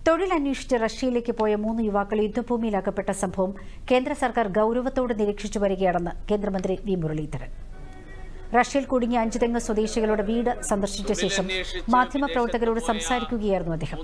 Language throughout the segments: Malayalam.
തൊഴിലന്വേഷിച്ച് റഷ്യയിലേക്ക് പോയ 3 യുവാക്കൾ യുദ്ധഭൂമിയിൽ അകപ്പെട്ട സംഭവം കേന്ദ്ര സർക്കാർ ഗൌരവത്തോടെ നിരീക്ഷിച്ചു വരികയാണെന്ന് കേന്ദ്രമന്ത്രി വി മുരളീധരൻ. റഷ്യയിൽ കുടുങ്ങിയ 5 തെങ്ങ് സ്വദേശികളുടെ വീട് സന്ദർശിച്ച ശേഷം മാധ്യമപ്രവർത്തകരോട് സംസാരിക്കുകയായിരുന്നു അദ്ദേഹം.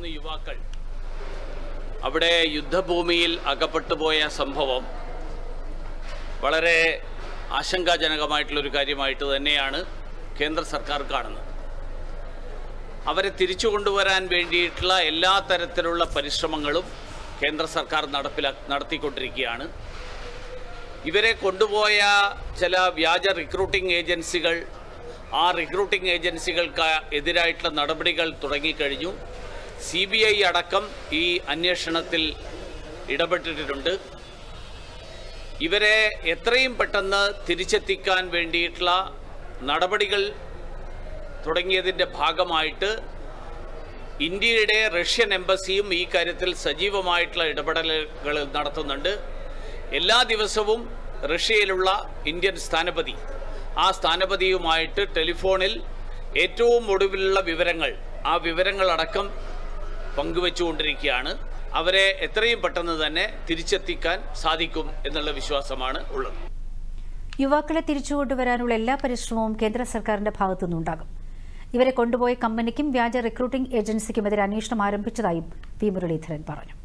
അവിടെ യുദ്ധഭൂമിയിൽ അകപ്പെട്ടുപോയ സംഭവം വളരെ ആശങ്കാജനകമായിട്ടുള്ളൊരു കാര്യമായിട്ട് തന്നെയാണ് കേന്ദ്ര സർക്കാർ കാണുന്നത്. അവരെ തിരിച്ചു കൊണ്ടുവരാൻ വേണ്ടിയിട്ടുള്ള എല്ലാ തരത്തിലുള്ള പരിശ്രമങ്ങളും കേന്ദ്ര സർക്കാർ നടത്തിക്കൊണ്ടിരിക്കുകയാണ്. ഇവരെ കൊണ്ടുപോയ ചില വ്യാജ റിക്രൂട്ടിംഗ് ഏജൻസികൾ, ആ റിക്രൂട്ടിംഗ് ഏജൻസികൾക്ക് എതിരായിട്ടുള്ള നടപടികൾ തുടങ്ങിക്കഴിഞ്ഞു. CBI അടക്കം ഈ അന്വേഷണത്തിൽ ഇടപെട്ടിട്ടുണ്ട്. ഇവരെ എത്രയും പെട്ടെന്ന് തിരിച്ചെത്തിക്കാൻ വേണ്ടിയിട്ടുള്ള നടപടികൾ തുടങ്ങിയതിൻ്റെ ഭാഗമായിട്ട് ഇന്ത്യയുടെ റഷ്യൻ എംബസിയും ഈ കാര്യത്തിൽ സജീവമായിട്ടുള്ള ഇടപെടലുകൾ നടത്തുന്നുണ്ട്. എല്ലാ ദിവസവും റഷ്യയിലുള്ള ഇന്ത്യൻ സ്ഥാനപതി, ആ സ്ഥാനപതിയുമായിട്ട് ടെലിഫോണിൽ ഏറ്റവും ഒടുവിലുള്ള വിവരങ്ങൾ, ആ വിവരങ്ങളടക്കം പങ്കുവെച്ചുകൊണ്ടിരിക്കുകയാണ്. അവരെ എത്രയും പെട്ടെന്ന് തന്നെ തിരിച്ചെത്തിക്കാൻ സാധിക്കും എന്നുള്ള വിശ്വാസമാണ് ഉള്ളത്. യുവാക്കളെ തിരിച്ചുകൊണ്ടുവരാനുള്ള എല്ലാ പരിശ്രമവും കേന്ദ്ര സർക്കാരിന്റെ ഭാഗത്തുനിന്നുണ്ടാകും. ഇവരെ കൊണ്ടുപോയ കമ്പനിക്കും വ്യാജ റിക്രൂട്ടിംഗ് ഏജൻസിക്കുമെതിരെ അന്വേഷണം ആരംഭിച്ചതായും വി മുരളീധരൻ പറഞ്ഞു.